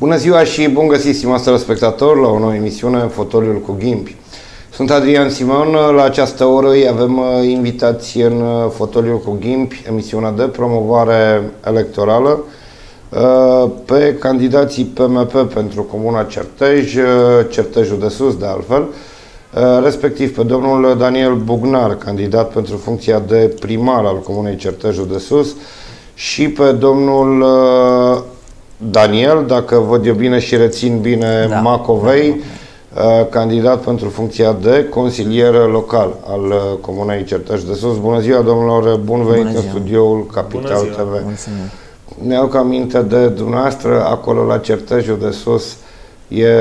Bună ziua și bun găsit, stimați telespectatori, la o nouă emisiune Fotoliul cu Ghimpi. Sunt Adrian Simon, la această oră îi avem invitați în Fotoliul cu Ghimpi, emisiunea de promovare electorală, pe candidații PMP pentru Comuna Certej, Certejul de Sus de altfel, respectiv pe domnul Daniel Bugnar, candidat pentru funcția de primar al Comunei Certejul de Sus, și pe domnul Daniel, dacă văd eu bine și rețin bine, da, Macovei, candidat pentru funcția de consilier local al Comunei Certej de Sus. Bună ziua, domnilor, bun venit în studioul Capital TV. Ne aduc aminte de dumneavoastră, acolo la Certejul de Sus e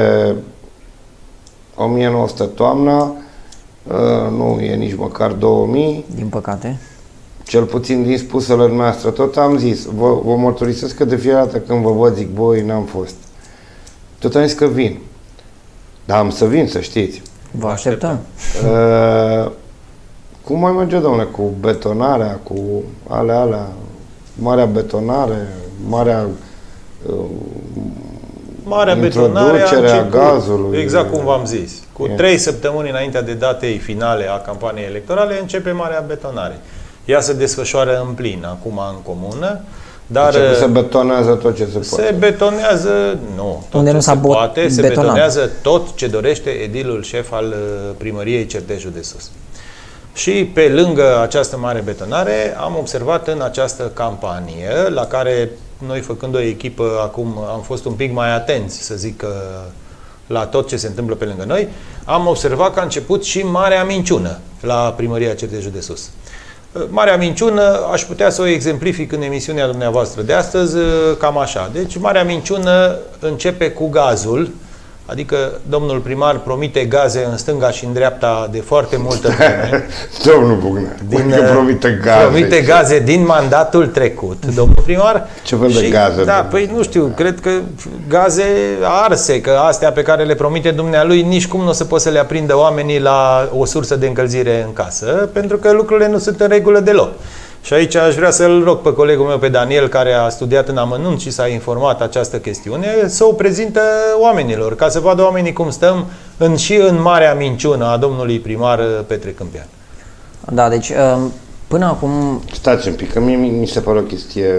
1900 toamna, nu e nici măcar 2000. Din păcate. Cel puțin din spusele noastre, tot am zis, vă mărturisesc că de fiecare dată când vă văd, zic, băi, n-am fost. Tot am zis că vin. Dar am să vin, să știți. Vă așteptăm. Cum mai merge, domnule, cu betonarea, cu alea, marea betonare, marea introducerea gazului. Exact cum v-am zis. Cu 3 săptămâni înainte de datei finale a campaniei electorale începe marea betonare. Ea se desfășoară în plin acum în comună, dar deci se betonează tot ce se poate. Se betonează, nu, tot ce se poate, se betonează tot ce dorește edilul șef al primăriei Certejul de Sus. Și pe lângă această mare betonare am observat în această campanie, la care noi, făcând o echipă, acum am fost un pic mai atenți, să zic, la tot ce se întâmplă pe lângă noi, am observat că a început și marea minciună la primăria Certejul de Sus. Marea minciună aș putea să o exemplific în emisiunea dumneavoastră de astăzi cam așa. Deci marea minciună începe cu gazul, adică domnul primar promite gaze în stânga și în dreapta de foarte multă vreme. Domnul Bugnar, promite gaze. Promite gaze din mandatul trecut, domnul primar. Ce fel de gaze? Da, păi nu știu, cred că gaze arse, că astea pe care le promite dumnealui nici cum nu o să poată să le aprindă oamenii la o sursă de încălzire în casă, pentru că lucrurile nu sunt în regulă deloc. Și aici aș vrea să-l rog pe colegul meu, pe Daniel, care a studiat în amănunt și s-a informat această chestiune, să o prezintă oamenilor, ca să vadă oamenii cum stăm și în marea minciună a domnului primar Petre Câmpian. Da, deci până acum... Stați un pic, că mie mi se pare o chestie...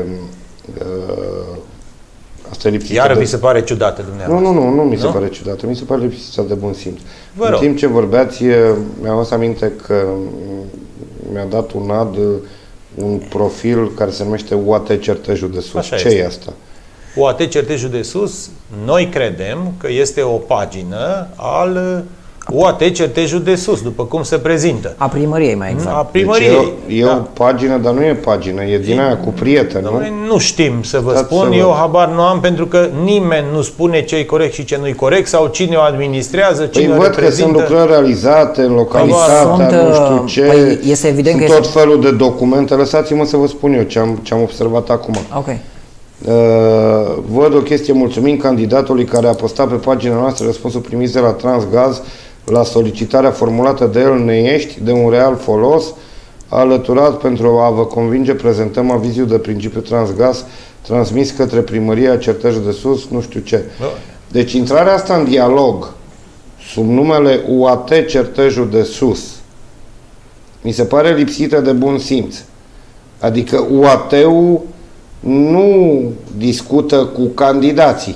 asta e lipsită. Iar vi se pare ciudată dumneavoastră? Nu mi se pare ciudată, mi se pare lipsită de bun simț. În timp ce vorbeați, mi-am adus aminte că mi-a dat un ad un profil care se numește UAT Certejul de Sus. Ce e asta? UAT Certejul de Sus, noi credem că este o pagină al UAT Certejul de Sus, după cum se prezintă. A primăriei, mai exact. A primăriei. Deci e o pagină, dar nu e pagină, e din aia cu prieteni, nu? Nu știm să vă spun, eu habar nu am, pentru că nimeni nu spune ce e corect și ce nu e corect, sau cine o administrează, cine o reprezintă. Văd că sunt lucrări realizate în localitatea, nu știu ce, este evident sunt tot felul de documente. Lăsați-mă să vă spun eu ce am observat acum. Ok. Văd o chestie, mulțumim candidatului care a postat pe pagina noastră răspunsul primit de la Transgaz la solicitarea formulată de el, ne ești de un real folos, alăturat pentru a vă convinge, prezentăm avizul de principiu Transgaz transmis către primăria Certejul de Sus, nu știu ce. Deci intrarea asta în dialog sub numele UAT Certejul de Sus mi se pare lipsită de bun simț. Adică UAT-ul nu discută cu candidații.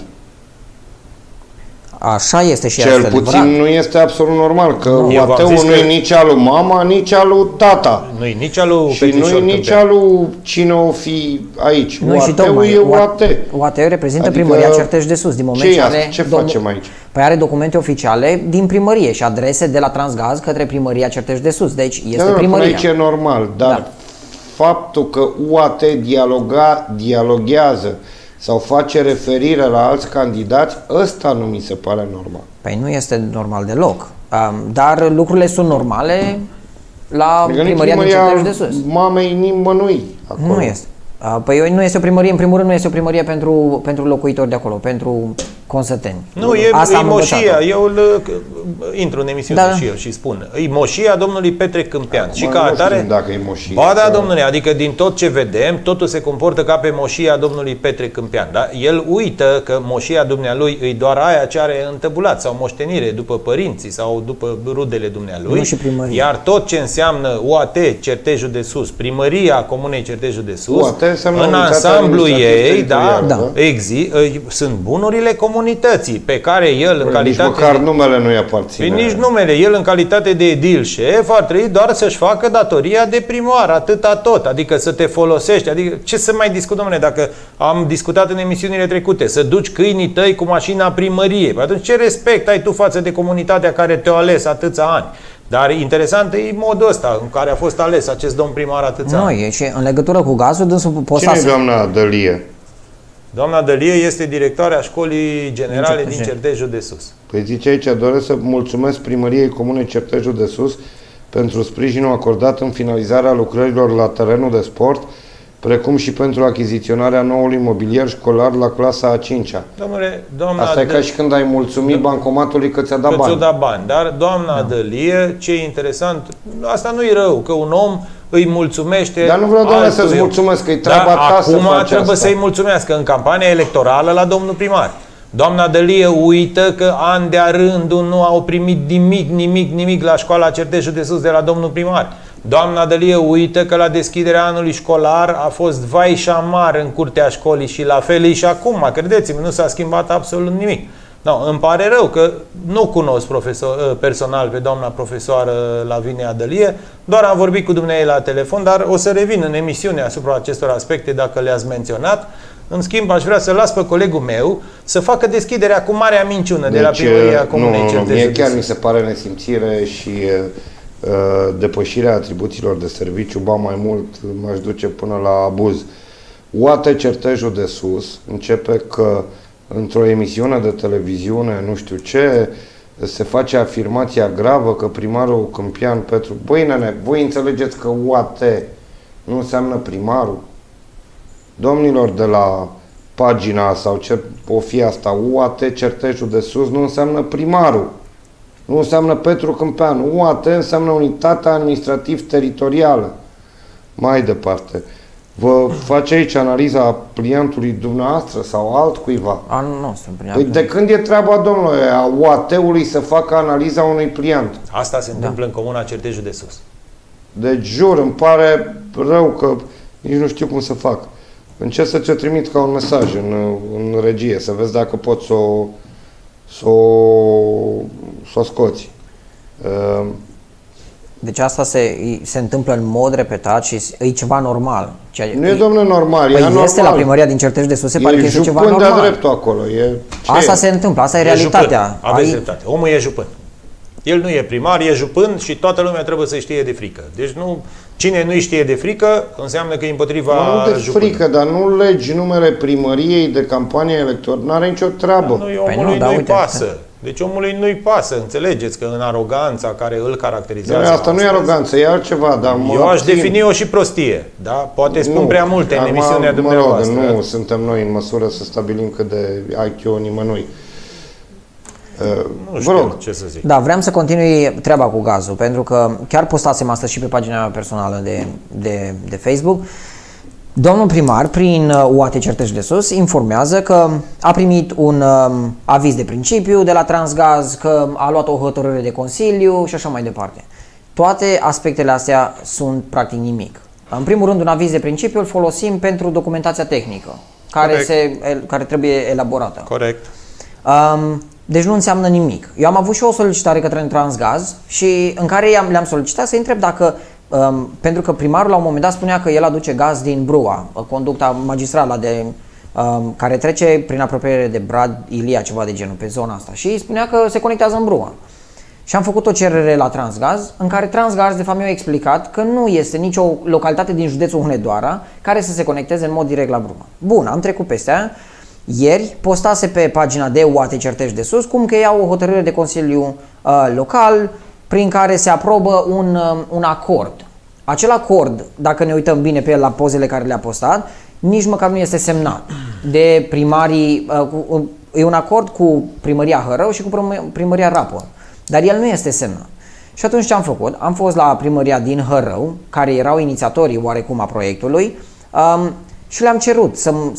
Așa este și cel puțin nu este absolut normal, că UAT-ul nu e nici al lui mama, nici al lui tata. Nu e nici al lui și nu e nici al lui cine o fi aici. UAT-ul e UAT. UAT-ul reprezintă primăria Certej de Sus. Din moment ce facem aici? Păi are documente oficiale din primărie și adrese de la Transgaz către primăria Certej de Sus. Deci este primăria. Aici e normal, dar faptul că UAT dialoghează sau face referire la alți candidați, ăsta nu mi se pare normal. Păi nu este normal deloc. Dar lucrurile sunt normale la primăria din Certej de Sus. Mamei nimănui acolo. Nu este. Păi nu este o primărie, în primul rând nu este o primărie pentru locuitori de acolo, pentru Consăteni. Nu, e moșia. Eu intru în emisiune și eu și spun. E moșia domnului Petre Câmpean. Și ca atare... dacă e moșia. Ba da, domnule, adică din tot ce vedem, totul se comportă ca pe moșia domnului Petre Câmpean. Da? El uită că moșia dumnealui îi doar aia ce are întăbulat sau moștenire după părinții sau după rudele dumnealui. Iar tot ce înseamnă UAT, Certejul de Sus, primăria Comunei Certejul de Sus, în ansamblu ei, sunt bunurile comunității pe care el în calitate... Nici măcar numele nu-i aparține. Nici numele. El în calitate de edil șef ar trebui doar să-și facă datoria de primar, atâta tot. Adică să te folosești. Adică ce să mai discut, domnule, dacă am discutat în emisiunile trecute, să duci câinii tăi cu mașina primăriei. Păi atunci ce respect ai tu față de comunitatea care te-a ales atâția ani? Dar interesant e modul ăsta în care a fost ales acest domn primar atâția ani. Nu, e și în legătură cu gazul, dânsul Cine e doamna Dălie? Doamna Dălie este directoarea Școlii Generale din Certejul de Sus. Păi zice aici, doresc să mulțumesc primăriei Comunei Certejul de Sus pentru sprijinul acordat în finalizarea lucrărilor la terenul de sport, precum și pentru achiziționarea noului mobilier școlar la clasa a 5-a. Asta e ca și când ai mulțumit bancomatului că ți-a dat bani. Ți-a dat bani. Dar doamna Dălie, ce e interesant, asta nu e rău, că un om îi mulțumește. Dar nu vreau, doamne, să-ți mulțumesc, că e treaba ta să faci asta. Acum trebuie să-i mulțumească în campania electorală la domnul primar. Doamna Dălie uită că ani de-a rândul nu au primit nimic la școala Certejul de Sus de la domnul primar. Doamna Dălie uită că la deschiderea anului școlar a fost vai și amar în curtea școlii și la fel e și acum, credeți-mă, nu s-a schimbat absolut nimic. No, îmi pare rău că nu cunosc personal pe doamna profesoară Lavinia Dălie, doar am vorbit cu dumneavoastră la telefon, dar o să revin în emisiune asupra acestor aspecte dacă le-ați menționat. În schimb, aș vrea să las pe colegul meu să facă deschiderea cu marea minciună de la primăria Comunei Certejul de Sus. Mie chiar mi se pare nesimțire și depășirea atribuțiilor de serviciu, ba mai mult m-aș duce până la abuz. UAT Certejul de Sus începe că într-o emisiune de televiziune, nu știu ce, se face afirmația gravă că primarul Câmpian Petru... Băi, nene, voi înțelegeți că UAT nu înseamnă primarul? Domnilor de la pagina sau ce o fi asta, UAT Certejul de Sus nu înseamnă primarul. Nu înseamnă Petru Câmpean. UAT înseamnă Unitatea Administrativ-Teritorială. Mai departe. Vă face aici analiza pliantului dumneavoastră sau altcuiva? Anul nostru, pliantul. Păi de când e treaba, domnule, a UAT-ului să facă analiza unui pliant? Asta se întâmplă în Comuna Certejul de Sus. Deci, jur, îmi pare rău că nici nu știu cum să fac. Încerc să-ți trimit ca un mesaj în regie, să vezi dacă poți să o scoți. Deci asta se întâmplă în mod repetat și e ceva normal. Nu e, domnule, normal. Păi e normal. Este la primăria din Certejul de Sus, se pare că este ceva normal. de-a dreptul acolo. Asta se întâmplă, asta e realitatea. Aveți dreptate. Omul e jupân. El nu e primar, e jupân și toată lumea trebuie să știe de frică. Deci cine nu știe de frică înseamnă că e împotriva nu de frică, dar nu legi numele primăriei de campanie electorală. Nu are nicio treabă. Omului nu-i pasă. Deci omului nu-i pasă, înțelegeți că în aroganța care îl caracterizează. Asta nu e aroganță, e altceva. Dar eu aș defini-o și prostie. Da? Poate spun prea multe în emisiunea dumneavoastră. Nu suntem noi în măsură să stabilim cât de IQ nimănui. Nu știu ce să zic. Da, vreau să continui treaba cu gazul, pentru că chiar postasem asta și pe pagina mea personală de Facebook. Domnul primar, prin UAT Certejul de Sus, informează că a primit un aviz de principiu de la Transgaz, că a luat o hotărâre de consiliu și așa mai departe. Toate aspectele astea sunt practic nimic. În primul rând, un aviz de principiu îl folosim pentru documentația tehnică, care trebuie elaborată. Corect. Deci nu înseamnă nimic. Eu am avut și o solicitare către Transgaz și în care le-am solicitat să întreb dacă, pentru că primarul la un moment dat spunea că el aduce gaz din Brua, conducta magistrală care trece prin apropiere de Brad, Ilia, ceva de genul, pe zona asta, și spunea că se conectează în Brua. Și am făcut o cerere la Transgaz, în care Transgaz de fapt mi-a explicat că nu este nicio localitate din județul Hunedoara care să se conecteze în mod direct la Brua. Bun, am trecut peste aia. Ieri postase pe pagina de UAT Certejul de Sus cum că iau o hotărâre de consiliu local prin care se aprobă un acord. Acel acord, dacă ne uităm bine pe el la pozele care le-a postat, nici măcar nu este semnat de primarii e un acord cu primăria Hărău și cu primăria Rapor, dar el nu este semnat. Și atunci ce am făcut? Am fost la primăria din Hărău, care erau inițiatorii oarecum a proiectului, și le-am cerut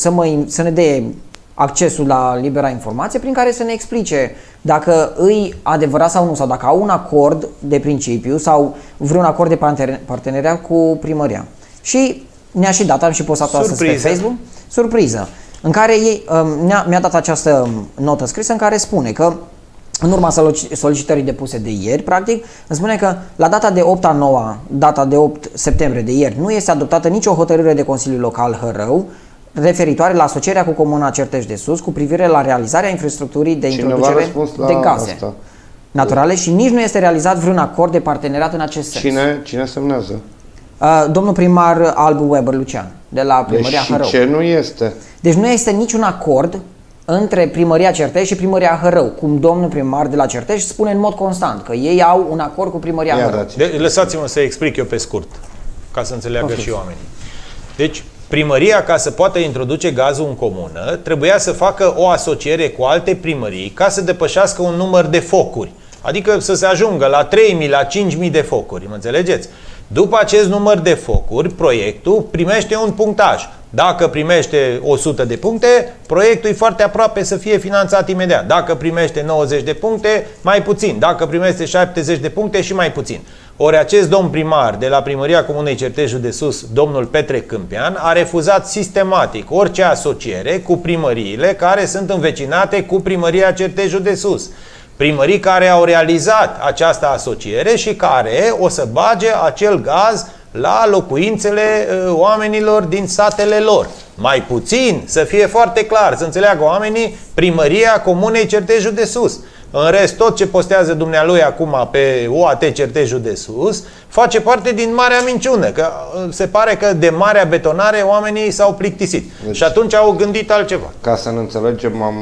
să ne dea accesul la libera informație prin care să ne explice dacă îi adevărat sau nu, sau dacă au un acord de principiu sau vreun acord de parteneriat cu primăria. Și ne-a și dat, am și postat astăzi pe Facebook, surpriză, în care ei mi-a dat această notă scrisă în care spune că în urma solicitării depuse de ieri, practic, îmi spune că la data de 8/9, data de 8 septembrie de ieri, nu este adoptată nicio hotărâre de Consiliul Local Hărău referitoare la asocierea cu Comuna Certeș de Sus cu privire la realizarea infrastructurii de introducere de gaze asta naturale și nici nu este realizat vreun acord de parteneriat în acest sens. Cine semnează? Domnul primar Albu Weber Lucian, de la primăria Hărău. Ce nu este? Deci nu este niciun acord între primăria Certeș și primăria Hărău, cum domnul primar de la Certeș spune în mod constant, că ei au un acord cu primăria Hărău. Lăsați-mă să explic eu pe scurt, ca să înțeleagă și oamenii. Deci, primăria, ca să poată introduce gazul în comună, trebuia să facă o asociere cu alte primării ca să depășească un număr de focuri. Adică să se ajungă la 3.000, la 5.000 de focuri, mă înțelegeți? După acest număr de focuri, proiectul primește un punctaj. Dacă primește 100 de puncte, proiectul e foarte aproape să fie finanțat imediat. Dacă primește 90 de puncte, mai puțin. Dacă primește 70 de puncte, și mai puțin. Ori acest domn primar de la primăria Comunei Certejul de Sus, domnul Petre Câmpian, a refuzat sistematic orice asociere cu primăriile care sunt învecinate cu primăria Certejul de Sus. Primării care au realizat această asociere și care o să bage acel gaz la locuințele oamenilor din satele lor. Mai puțin, să fie foarte clar, să înțeleagă oamenii, primăria Comunei Certejul de Sus. În rest, tot ce postează dumnealui acum pe UAT Certejul de Sus face parte din marea minciună, că se pare că de marea betonare oamenii s-au plictisit. Deci, și atunci au gândit altceva. Ca să ne înțelegem, am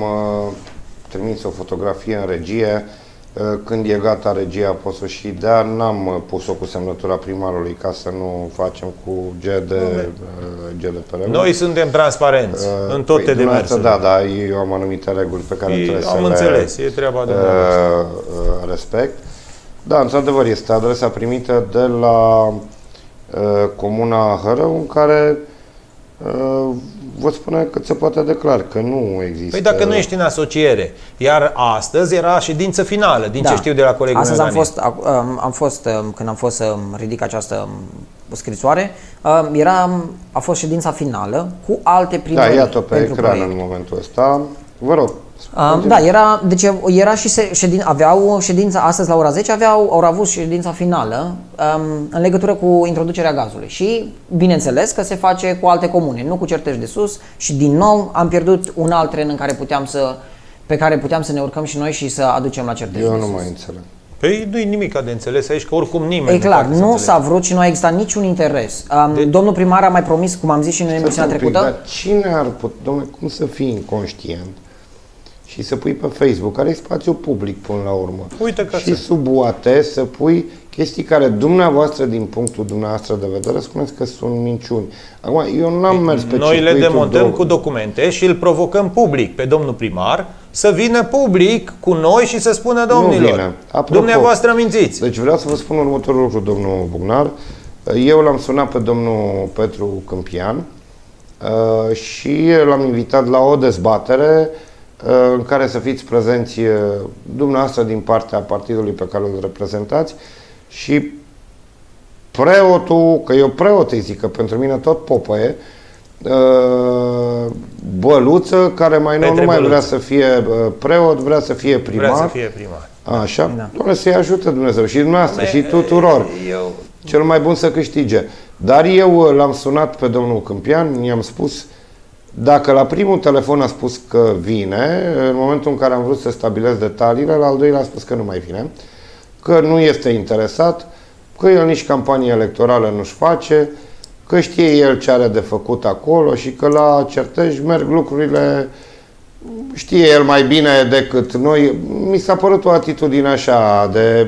trimis o fotografie în regie. Când e gata regia pot să și dea, n-am pus-o cu semnătura primarului ca să nu facem cu GDPR. Noi suntem transparenți în toate demersurile. Da, eu am anumite reguli pe care trebuie să le înțeles, e treaba de respect. Da, într-adevăr, este adresa primită de la Comuna Hărău, în care vă spune cât se poate declar că nu există. Păi dacă nu ești în asociere, iar astăzi era ședință finală, din ce știu de la colegul meu. Astăzi când am fost să ridic această scrisoare, a fost ședința finală cu alte primării. Da, iată pe ecran în momentul ăsta. Vă rog. Da, era și aveau ședința astăzi la ora 10, au avut ședința finală în legătură cu introducerea gazului și bineînțeles că se face cu alte comune, nu cu Certeș de Sus, și din nou am pierdut un alt tren în care pe care puteam să ne urcăm și noi și să aducem la Certeș de Sus. Eu nu mai înțeleg. Păi nu-i nimic de înțeles aici, că oricum nimeni e clar, nu s-a vrut și nu a existat niciun interes. Domnul primar a mai promis, cum am zis și în emisiunea trecută. Dar cine ar putea, domnule, cum să fii inconștient și să pui pe Facebook, care e spațiu public până la urmă, uite că și sub UAT să pui chestii care dumneavoastră, din punctul dumneavoastră de vedere, spuneți că sunt minciuni. Acum, eu n-am mers pe noi le demontăm cu documente și îl provocăm public pe domnul primar să vină public cu noi și să spună domnilor, dumneavoastră mințiți. Deci vreau să vă spun următorul lucru, domnul Bugnar. Eu l-am sunat pe domnul Petru Câmpian și l-am invitat la o dezbatere în care să fiți prezenți dumneavoastră din partea partidului pe care îl reprezentați și preotul, că eu preot îi zic, că pentru mine tot popă e, Băluță, care mai nou nu mai vrea să fie preot, vrea să fie primar. Vrea să fie primar. Așa? Da. Doamne, să-i ajute Dumnezeu și dumneavoastră și tuturor. Cel mai bun să câștige. Dar eu l-am sunat pe domnul Câmpian, i-am spus, dacă la primul telefon a spus că vine, în momentul în care am vrut să stabilesc detaliile, la al doilea a spus că nu mai vine, că nu este interesat, că el nici campanie electorală nu-și face, că știe el ce are de făcut acolo și că la Certeș merg lucrurile, știe el mai bine decât noi. Mi s-a părut o atitudine așa de,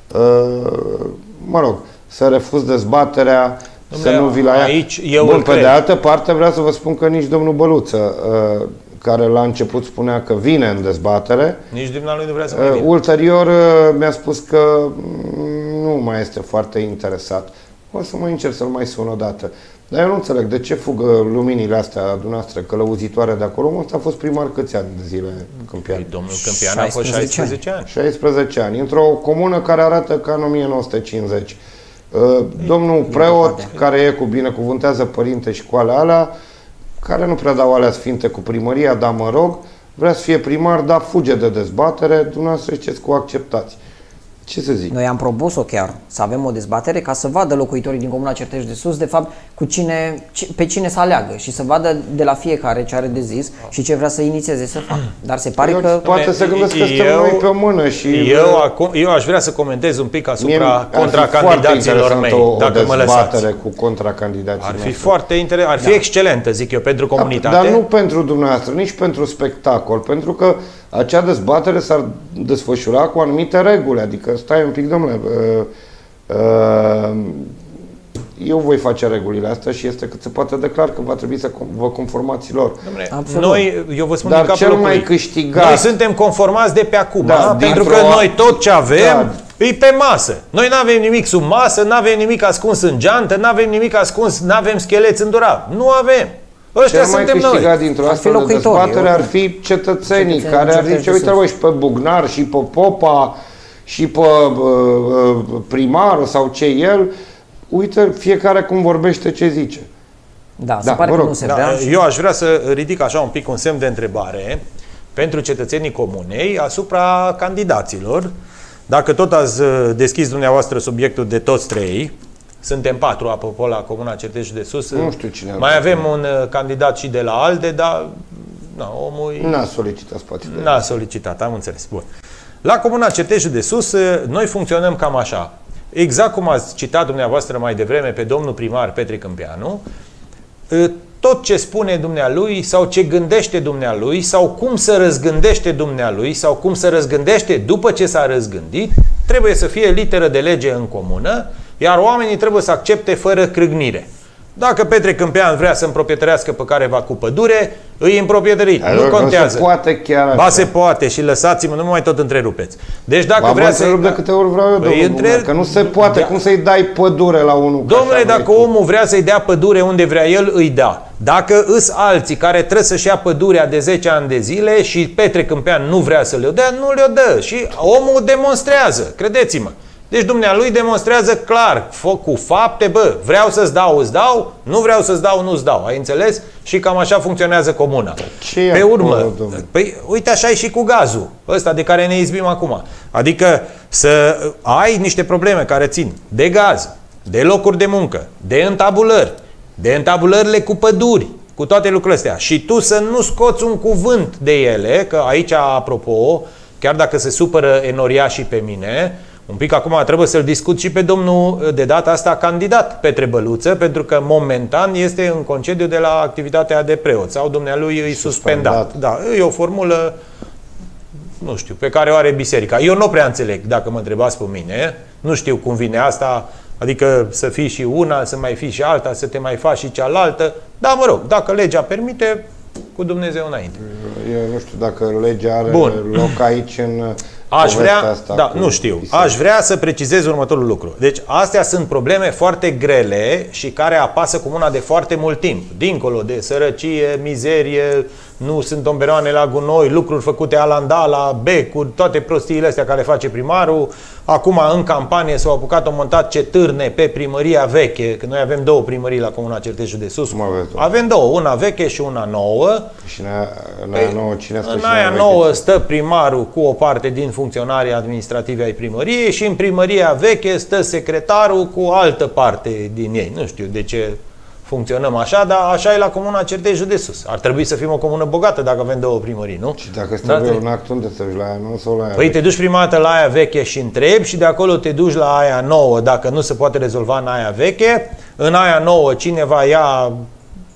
mă rog, să refuz dezbaterea, să nu vii la ea. Aici eu bun, pe de altă parte vreau să vă spun că nici domnul Băluță, care la început spunea că vine în dezbatere. Nici dumnealui nu vrea să mai vină. Ulterior mi-a spus că nu mai este foarte interesat. O să mai încerc să-l mai sun o dată. Dar eu nu înțeleg de ce fug luminile astea dumneavoastră călăuzitoare de acolo. Ăsta a fost primar câți ani de zile Câmpian? Domnul Câmpian a fost 16 ani. 16 ani. Într-o comună care arată ca în 1950. Domnul preot, care e cu binecuvântează părinte și cu alea, care nu prea dau alea sfinte cu primăria, dar mă rog, vrea să fie primar, dar fuge de dezbatere, dumneavoastră știți cu acceptați. Ce să zic? Noi am propus-o chiar, să avem o dezbatere ca să vadă locuitorii din Comuna Certești de Sus, de fapt, pe cine să aleagă și să vadă de la fiecare ce are de zis și ce vrea să inițieze să facă. Dar se pare că... Poate să gândesc că suntem noi pe mână și... Eu aș vrea să comentez un pic asupra contracandidaților mei, dacă mă lăsați. Cu contracandidații ar fi foarte interesant, ar fi excelentă, zic eu, pentru comunitate. Dar nu pentru dumneavoastră, nici pentru spectacol, pentru că acea dezbatere s-ar desfășura cu anumite reguli, adică stai un pic, domnule, eu voi face regulile astea și este cât se poate de clar că va trebui să vă conformați lor. Noi, eu vă spun dar din capul cel mai locului, câștigat... Noi suntem conformați de pe acum, pentru că noi tot ce avem e pe masă. Noi nu avem nimic sub masă, nu avem nimic ascuns în geantă, nu avem nimic ascuns, nu avem scheleți în dulap. Nu avem. Ăștia cel mai câștigat dintr-o astfel de dezbatere ar fi cetățenii care ar zice, uite, și pe Bugnar, și pe Popa, și pe primarul sau ce el, uite, fiecare cum vorbește, ce zice. Da, se pare că nu se vrea. Eu aș vrea să ridic așa un pic un semn de întrebare pentru cetățenii comunei asupra candidaților. Dacă tot ați deschis dumneavoastră subiectul de toți trei, suntem 4, apropo, la Comuna Certești de Sus. Nu știu cine. Mai avem un candidat și de la ALDE, dar omul... N-a solicitat spațiu. N-a solicitat, am înțeles. Bun. La Comuna Certești de Sus, noi funcționăm cam așa. Exact cum ați citat dumneavoastră mai devreme pe domnul primar Petre Câmpianu, tot ce spune dumnealui sau ce gândește dumnealui sau cum să răzgândește dumnealui sau cum să răzgândește după ce s-a răzgândit, trebuie să fie literă de lege în comună, iar oamenii trebuie să accepte fără crâgnire. Dacă Petre Câmpian vrea să împroprietărească pe careva cu pădure, îi împroprietărit. Nu contează. Se poate chiar așa. Ba se poate și lăsați-mă, nu mai tot întrerupeți. Deci dacă vrea să... de câte ori vreau eu, domnule, că nu se poate. Cum să-i dai pădure la unul? Domnule, dacă omul vrea să-i dea pădure unde vrea el, îi da. Dacă îs alții care trebuie să-și ia pădurea de 10 ani de zile și Petre Câmpian nu vrea să le-o dea, nu le-o dă. Și omul demonstrează, credeți-mă. Deci dumnealui demonstrează clar, cu fapte, vreau să-ți dau, îți dau, nu vreau să-ți dau, nu-ți dau. Ai înțeles? Și cam așa funcționează comuna. Pe urmă, păi uite așa e și cu gazul ăsta de care ne izbim acum. Adică să ai niște probleme care țin de gaz, de locuri de muncă, de întabulări, de întabulările cu păduri, cu toate lucrurile astea. Și tu să nu scoți un cuvânt de ele, că aici, apropo, chiar dacă se supără enoriașii pe mine, un pic acum trebuie să-l discut și pe domnul, de data asta, candidat Petre Băluță, pentru că momentan este în concediu de la activitatea de preot sau dumnealui îi suspendat. Da, e o formulă, nu știu, pe care o are biserica. Eu nu prea înțeleg, dacă mă întrebați pe mine, nu știu cum vine asta, adică să fii și una, să mai fii și alta, să te mai faci și cealaltă, dar mă rog, dacă legea permite, cu Dumnezeu înainte. Eu nu știu dacă legea are loc aici în... Aș vrea, da, nu știu, aș vrea să precizez următorul lucru. Deci astea sunt probleme foarte grele și care apasă comuna de foarte mult timp. Dincolo de sărăcie, mizerie, nu sunt tomberoane la gunoi, lucruri făcute alandala, becuri, toate prostiile astea care face primarul. Acum în campanie s-au apucat, au montat cetârne pe primăria veche, că noi avem 2 primării la Comuna Certești de Sus. Avem 2, una veche și una nouă. Și în aia nouă cine stă? În aia nouă stă primarul cu o parte din funcționarii administrativi ai primăriei și în primăria veche stă secretarul cu altă parte din ei. Nu știu de ce funcționăm așa, dar așa e la Comuna Certești de Sus. Ar trebui să fim o comună bogată dacă avem 2 primării, nu? Și dacă îți trebuie un act, unde să duci, la aia nouă sau la aia veche? Te duci prima dată la aia veche și întrebi și de acolo te duci la aia nouă dacă nu se poate rezolva în aia veche. În aia nouă cineva ia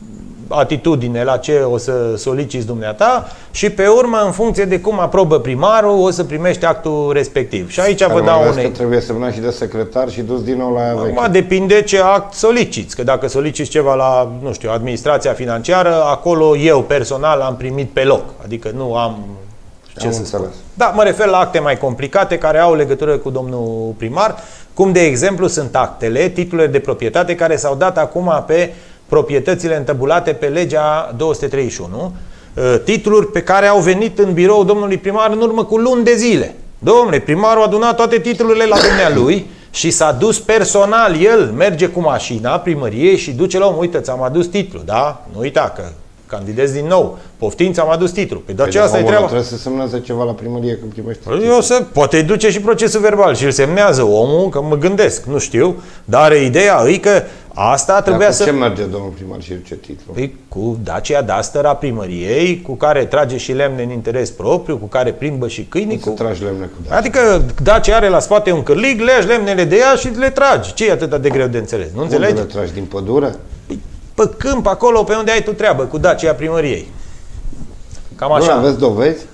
atitudine la ce o să soliciți dumneata și pe urmă, în funcție de cum aprobă primarul, o să primești actul respectiv. Și aici vă dau unei... trebuie semnat și de secretar și dus din nou la aia veche. Acum depinde ce act soliciți, că dacă soliciți ceva la, nu știu, administrația financiară, acolo eu personal am primit pe loc, adică nu am... Ce să spun. Da, mă refer la acte mai complicate care au legătură cu domnul primar, cum de exemplu sunt actele, titlurile de proprietate care s-au dat acum pe proprietățile întăbulate pe legea 231, titluri pe care au venit în birou domnului primar în urmă cu luni de zile. Dom'le, primarul a adunat toate titlurile la dumnealui și s-a dus personal, el merge cu mașina primăriei și duce la om, uite, ți-am adus titlu, da? Nu uita că candidez din nou. Poftim, ți-am adus titlu. Păi, dar ce asta e treaba? Trebuie să semnează ceva la primărie când primești titlu. Eu să, poate duce și procesul verbal și îl semnează omul, că mă gândesc, nu știu, dar ideea e că asta trebuia să... ce merge domnul primar și ce titlu? Păi cu Dacia Duster a primăriei, cu care trage și lemne în interes propriu, cu care plimbă și câinii. Să tragi lemne cu Dacia. Adică Dacia are la spate un cârlig, legi lemnele de ea și le tragi. Ce e atât de greu de înțeles? Nu înțelegi? Unde le tragi? Din pădure? Pe câmp, acolo pe unde ai tu treabă, cu Dacia primăriei. Cam așa. Nu aveți dovezi?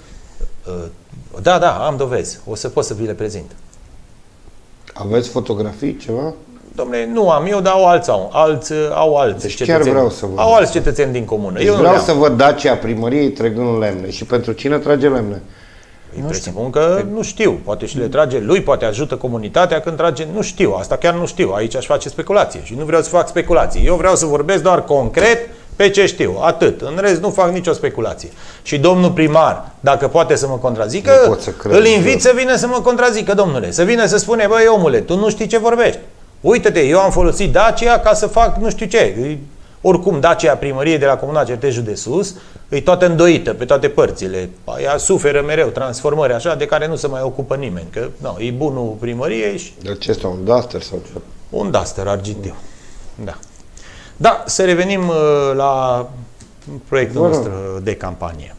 Da, am dovezi. O să pot să vi le prezint. Aveți fotografii, ceva? Dom'le, nu am eu, dar au alți deci cetățeni. Chiar vreau să văd. Au alți cetățeni din comună. Deci eu vreau să văd Dacia primăriei trăgând lemne. Și pentru cine trage lemne? Nu știu. Spun că nu știu. Poate și le trage lui, poate ajută comunitatea când trage. Nu știu. Asta chiar nu știu. Aici aș face speculație. Și nu vreau să fac speculații. Eu vreau să vorbesc doar concret pe ce știu. Atât. În rest nu fac nicio speculație. Și domnul primar, dacă poate să mă contrazică, îl invit să vină să mă contrazică, domnule. Să vină să spune, băi omule, tu nu știi ce vorbești. Uită-te, eu am folosit Dacia ca să fac nu știu ce. Oricum, Dacia primăriei de la Comuna Certejul de Sus e toată îndoită pe toate părțile. Ea suferă mereu transformări așa de care nu se mai ocupă nimeni. Că no, e bunul primăriei și... De ce este un Duster sau ce? Un Duster argintiu. Da. Da, să revenim la proiectul nostru de campanie.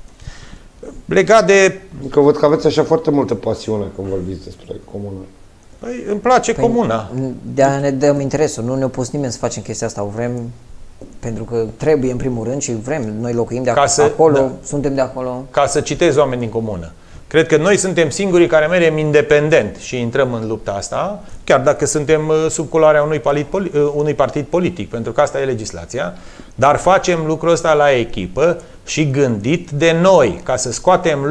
Legat de... Că văd că aveți așa foarte multă pasiune când vorbiți despre comună. Păi, îmi place comuna. De-aia ne dăm interesul. Nu ne-a pus nimeni să facem chestia asta. O vrem pentru că trebuie în primul rând și vrem. Noi locuim de acolo, suntem de acolo. Ca să citezi oameni din comună. Cred că noi suntem singurii care mergem independent și intrăm în lupta asta, chiar dacă suntem sub culoarea unui partid politic, pentru că asta e legislația, dar facem lucrul ăsta la echipă și gândit de noi, ca să scoatem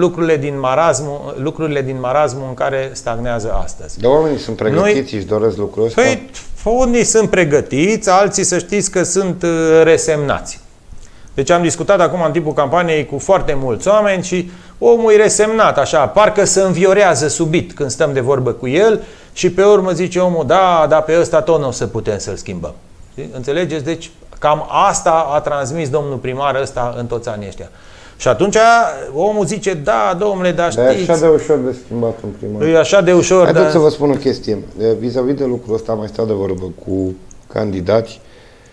lucrurile din marazmul în care stagnează astăzi. Dar oamenii sunt pregătiți și își doresc lucrul ăsta? Păi, unii sunt pregătiți, alții să știți că sunt resemnați. Deci am discutat acum în timpul campaniei cu foarte mulți oameni și omul e resemnat, așa, parcă se înviorează subit când stăm de vorbă cu el și pe urmă zice omul, da, dar pe ăsta tot nu o să putem să-l schimbăm. Înțelegeți? Deci cam asta a transmis domnul primar ăsta în toți anii ăștia. Și atunci omul zice, da, domnule, dar știți... E așa de ușor de schimbat un primar. E așa de ușor, Haideți să vă spun o chestie. Vis-a-vis de lucrul ăsta mai stau de vorbă cu candidați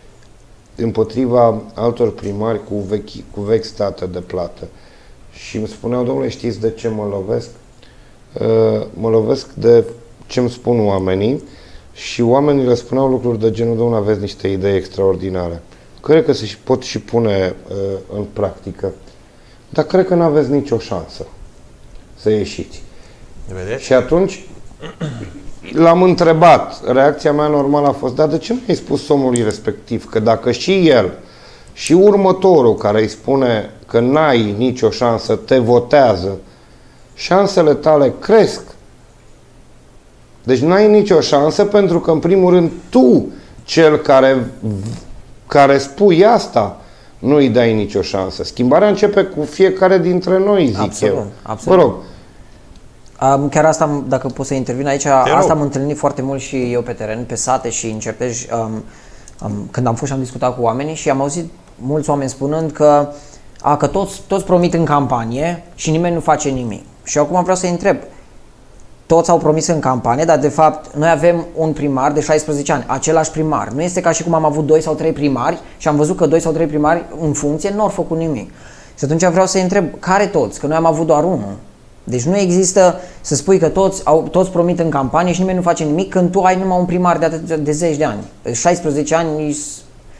împotriva altor primari cu vechi state de plată. Și îmi spuneau, domnule, știți de ce mă lovesc? Mă lovesc de ce îmi spun oamenii și oamenii le spuneau lucruri de genul, domnule, aveți niște idei extraordinare. Cred că se pot și pune în practică, dar cred că nu aveți nicio șansă să ieșiți. Vedeți? Și atunci l-am întrebat, reacția mea normală a fost, dar de ce nu ai spus omului respectiv că dacă și el și următorul care îi spune că n-ai nicio șansă, te votează, șansele tale cresc. Deci n-ai nicio șansă pentru că, în primul rând, tu, cel care spui asta, nu îi dai nicio șansă. Schimbarea începe cu fiecare dintre noi, zic eu. Absolut. Vă rog. Chiar asta, dacă pot să intervin aici, asta am întâlnit foarte mult și eu pe teren, pe sate și în Certej, când am fost și am discutat cu oamenii și am auzit mulți oameni spunând că toți promit în campanie și nimeni nu face nimic. Și acum vreau să-i întreb, toți au promis în campanie, dar de fapt noi avem un primar de 16 ani, același primar. Nu este ca și cum am avut 2 sau 3 primari și am văzut că 2 sau 3 primari în funcție nu au făcut nimic. Și atunci vreau să-i întreb, care toți? Că noi am avut doar unul. Deci nu există să spui că toți promit în campanie și nimeni nu face nimic când tu ai numai un primar de zeci de ani. 16 ani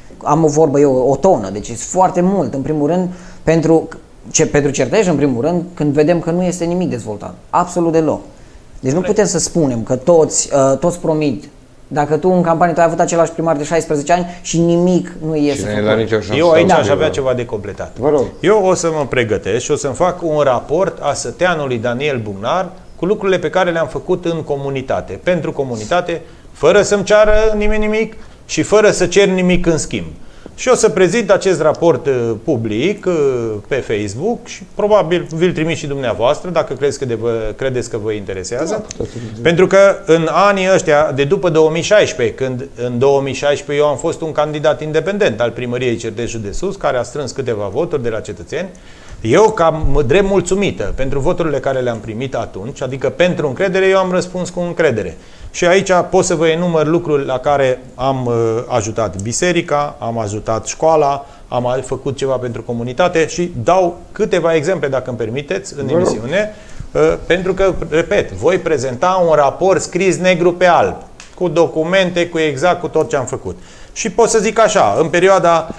am o vorbă eu, o tonă, deci este foarte mult, în primul rând, pentru Certeș, în primul rând, când vedem că nu este nimic dezvoltat, absolut deloc. Deci nu putem să spunem că toți promit. Dacă tu în campanie tu ai avut același primar de 16 ani și nimic nu iese făcut. Eu aici aș avea ceva de completat. Eu o să mă pregătesc și o să-mi fac un raport a săteanului Daniel Bugnar cu lucrurile pe care le-am făcut în comunitate, pentru comunitate, fără să-mi ceară nimeni nimic și fără să cer nimic în schimb. Și o să prezint acest raport public pe Facebook și probabil vi-l trimit și dumneavoastră dacă credeți că vă interesează. Da, pentru că în anii ăștia de după 2016, când în 2016 eu am fost un candidat independent al primăriei Certeșul de Sus, care a strâns câteva voturi de la cetățeni, eu, ca drept mulțumită pentru voturile care le-am primit atunci, adică pentru încredere, eu am răspuns cu încredere. Și aici pot să vă enumăr lucruri la care am ajutat biserica, am ajutat școala, am făcut ceva pentru comunitate și dau câteva exemple, dacă îmi permiteți, în emisiune, pentru că, repet, voi prezenta un raport scris negru pe alb, cu documente, cu tot ce am făcut. Și pot să zic așa, în perioada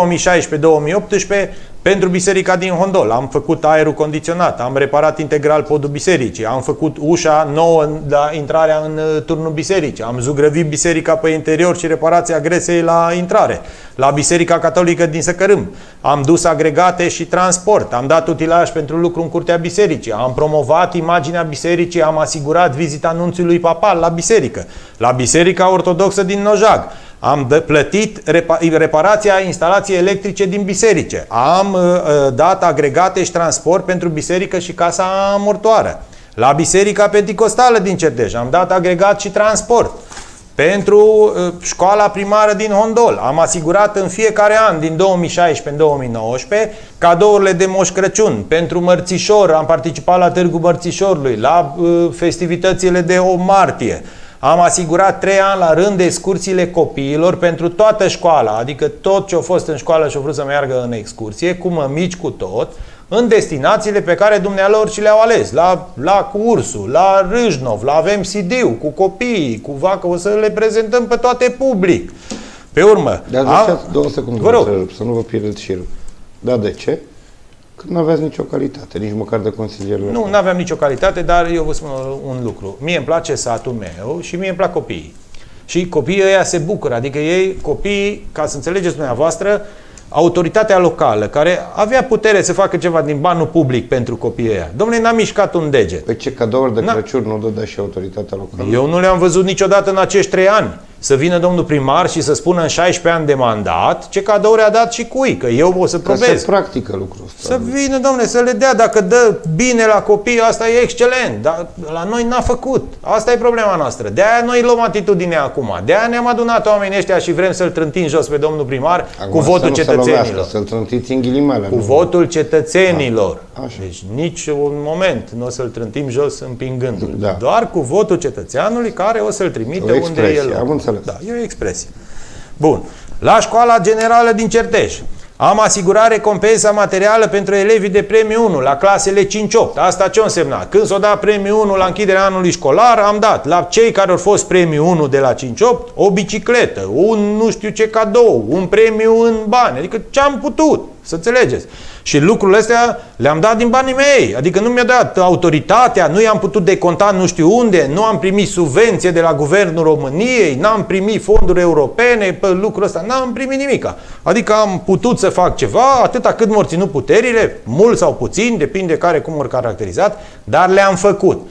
2016-2018, pentru biserica din Hondol am făcut aerul condiționat, am reparat integral podul bisericii, am făcut ușa nouă la intrarea în turnul bisericii, am zugrăvit biserica pe interior și reparația gresei la intrare. La Biserica Catolică din Săcărâm am dus agregate și transport, am dat utilaj pentru lucru în curtea bisericii, am promovat imaginea bisericii, am asigurat vizita nunțiului papal la biserică. La Biserica Ortodoxă din Nojag am plătit reparația instalației electrice din biserice. Am dat agregate și transport pentru biserică și casa mortoară. La Biserica Penticostală din Certeș am dat agregat și transport. Pentru școala primară din Hondol am asigurat în fiecare an, din 2016 în 2019, cadourile de Moș Crăciun. Pentru Mărțișor am participat la Târgul Mărțișorului, la festivitățile de 8 martie. Am asigurat 3 ani la rând de excursiile copiilor pentru toată școala, adică tot ce a fost în școală și-a vrut să meargă în excursie, cu mămici, cu tot, în destinațiile pe care dumnealor și le-au ales. La Ursul, la Râșnov, la Avem Sidiu, cu copiii, cu Vacă, o să le prezentăm pe toate public. Pe urmă... Dar 2 secunde, să nu vă pierdeți șirul. Dar de ce? Că nu aveați nicio calitate, nici măcar de consilier. Nu aveam nicio calitate, dar eu vă spun un lucru. Mie îmi place satul meu și mie îmi plac copiii. Și copiii ăia se bucură, adică ei, copiii, ca să înțelegeți dumneavoastră, autoritatea locală, care avea putere să facă ceva din banul public pentru copiii ăia. Dom'le, n-a mișcat un deget. Pe ce cadouri de Crăciun nu dădea și autoritatea locală? Eu nu le-am văzut niciodată în acești 3 ani. Să vină domnul primar și să spună în 16 ani de mandat ce cadouri a dat și cui, că eu o să probez. Că se practică lucrul ăsta. Să vină, domnule, să le dea. Dacă dă bine la copii, asta e excelent. Dar la noi n-a făcut. Asta e problema noastră. De-aia noi luăm atitudine acum. De-aia ne-am adunat oamenii ăștia și vrem să-l trântim jos pe domnul primar cu votul cetățenilor. Să-l trântiți în ghilimele. Cu votul cetățenilor. Deci nici un moment nu o să-l trântim jos împingându-l. Da. Doar cu votul cetățeanului care o să-l trimite unde el. Am înțeles. Da, e o expresie. Bun. La școala generală din Certeș am asigurat recompensa materială pentru elevii de premiu 1 la clasele 5-8. Asta ce însemna? Când s-o dat premiu 1 la închiderea anului școlar, am dat la cei care au fost premiu 1 de la 5-8 o bicicletă, un nu știu ce cadou, un premiu în bani. Adică ce am putut, să înțelegeți. Și lucrurile astea le-am dat din banii mei. Adică nu mi-a dat autoritatea, nu i-am putut deconta nu știu unde, nu am primit subvenție de la Guvernul României, n-am primit fonduri europene pe lucrul ăsta, n-am primit nimica. Adică am putut să fac ceva, atâta cât m-au ținut puterile, mult sau puțin, depinde care cum ori caracterizat, dar le-am făcut.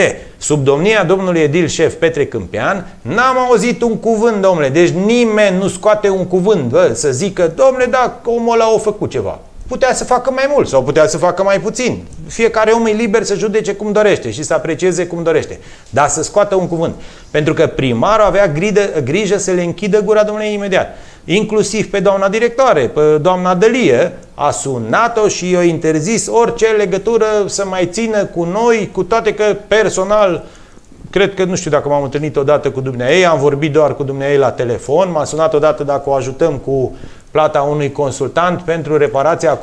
Sub domnia domnului edil șef Petre Câmpean, n-am auzit un cuvânt, domnule, deci nimeni nu scoate un cuvânt, să zică, domnule, da, omul ăla a făcut ceva. Putea să facă mai mult sau putea să facă mai puțin. Fiecare om e liber să judece cum dorește și să aprecieze cum dorește. Dar să scoată un cuvânt. Pentru că primarul avea grijă să le închidă gura, domnule, imediat. Inclusiv pe doamna directoare, pe doamna Dălie, a sunat-o și i-a interzis orice legătură să mai țină cu noi, cu toate că personal, cred că nu știu dacă m-am întâlnit odată cu dumneaei, am vorbit doar cu dumneaei la telefon, m-a sunat odată dacă o ajutăm cu plata unui consultant pentru reparația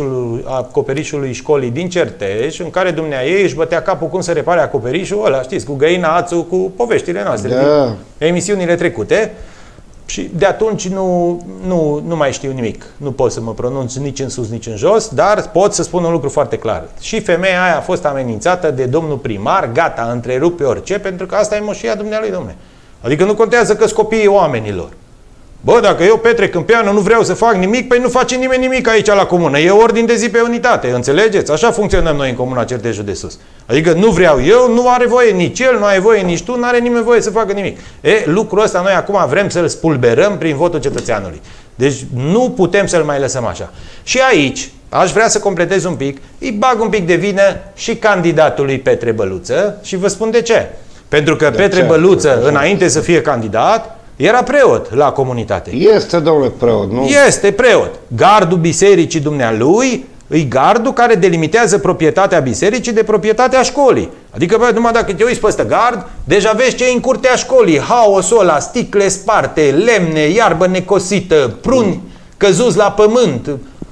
acoperișului școlii din Certeș, în care dumneaei își bătea capul cum să repare acoperișul ăla, știți, cu găina, ațul, cu poveștile noastre, din emisiunile trecute. Și de atunci nu mai știu nimic. Nu pot să mă pronunț nici în sus, nici în jos, dar pot să spun un lucru foarte clar. Și femeia aia a fost amenințată de domnul primar, gata, întrerupe orice, pentru că asta e moșia dumnealui, domne. Adică nu contează că-s copiii oamenilor. Bă, dacă eu, Petre Câmpeanu, nu vreau să fac nimic, păi nu face nimeni nimic aici la comună. E ordin de zi pe unitate, înțelegeți? Așa funcționăm noi în Comuna Certejul de Sus. Adică nu vreau eu, nu are voie nici el, nu ai voie nici tu, nu are nimeni voie să facă nimic. Lucrul ăsta noi acum vrem să-l spulberăm prin votul cetățeanului. Deci nu putem să-l mai lăsăm așa. Și aici, aș vrea să completez un pic, îi bag un pic de vină și candidatului Petre Băluță și vă spun de ce. Pentru că Petre Băluță, înainte să fie candidat, era preot la comunitate. Este, domnule, preot, nu? Este preot. Gardul bisericii dumnealui îi gardul care delimitează proprietatea bisericii de proprietatea școlii. Adică, bă, numai dacă te uiți pe ăsta gard, deja vezi ce e în curtea școlii. Haosul ăla, sticle sparte, lemne, iarbă necosită, pruni căzuți la pământ.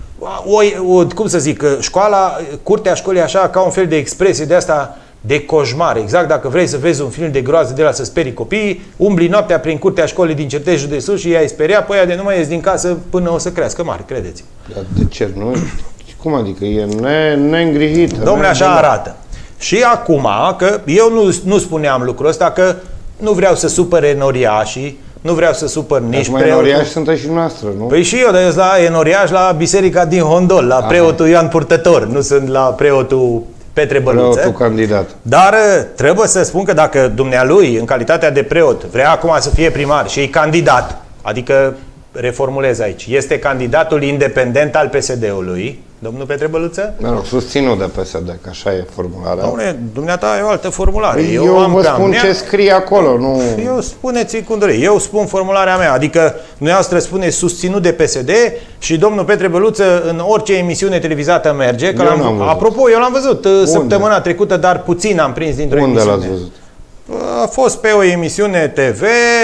Cum să zic, școala, curtea școlii așa ca un fel de expresie de asta de coșmar. Exact dacă vrei să vezi un film de groază de la să sperii copiii, umbli noaptea prin curtea școlii din Certejul de Sus și i-ai speria pe aia de nu mai ies din casă până o să crească mare, credeți. Dar de ce? Nu? Cum adică? E neîngrijită. Dom'le, așa arată. Și acum, că eu nu spuneam lucrul ăsta, că nu vreau să supăr enoriașii, nu vreau să supăr nici preotul. Enoriași sunteți și noastră, nu? Păi și eu, dar eu sunt la enoriaș la biserica din Hondol, la preotul Ioan Purtător, nu sunt la preotul Petre Băluță. Preotul candidat. Dar trebuie să spun că dacă dumnealui, în calitatea de preot, vrea acum să fie primar și e candidat, adică, reformulez aici, este candidatul independent al PSD-ului, domnul Petre Băluță? Mă rog, susținut de PSD, că așa e formularea. Dom'le, dumneata e o altă formulare. Eu vă spun ce scrie acolo, nu... Eu spuneți cum doriți. Eu spun formularea mea, adică dumneavoastră spune susținut de PSD și domnul Petre Băluță în orice emisiune televizată merge. Că apropo, eu l-am văzut săptămâna trecută, dar puțin am prins dintr-o emisiune. Unde l-ați văzut? A fost pe o emisiune TV...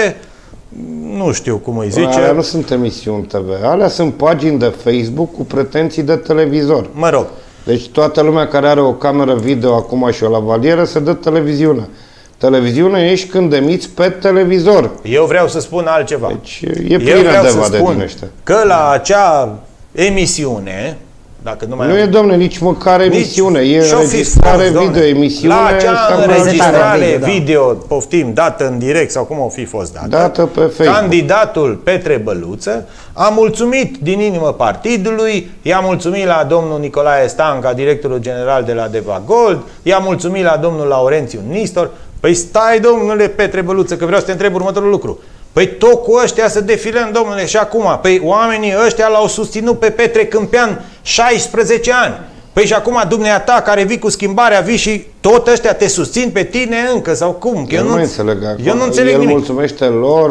Nu știu cum îi zice. Alea nu sunt emisiuni TV, alea sunt pagini de Facebook cu pretenții de televizor. Mă rog. Deci toată lumea care are o cameră video acum și o lavalieră se dă televiziune. Televiziune ești când emiți pe televizor. Eu vreau să spun altceva. Deci e plină de vade din ăștia. Că la acea emisiune, dacă nu e, domne, nici măcar emisiune. E înregistrare video, emisiune. La acea înregistrare video, poftim, dată în direct sau cum o fi fost dată pe Facebook. Candidatul Petre Băluță a mulțumit din inimă partidului, i-a mulțumit la domnul Nicolae Stanca, directorul general de la Deva Gold, i-a mulțumit la domnul Laurențiu Nistor. Păi stai, domnule Petre Băluță, că vreau să te întreb următorul lucru. Păi tot cu ăștia să defilăm, domnule, și acum. Păi oamenii ăștia l-au susținut pe Petre Câmpean 16 ani. Păi și acum dumneata care vii cu schimbarea, vii și tot ăștia te susțin pe tine încă sau cum? Eu nu înțeleg. Eu nu înțeleg nimic. El mulțumește lor,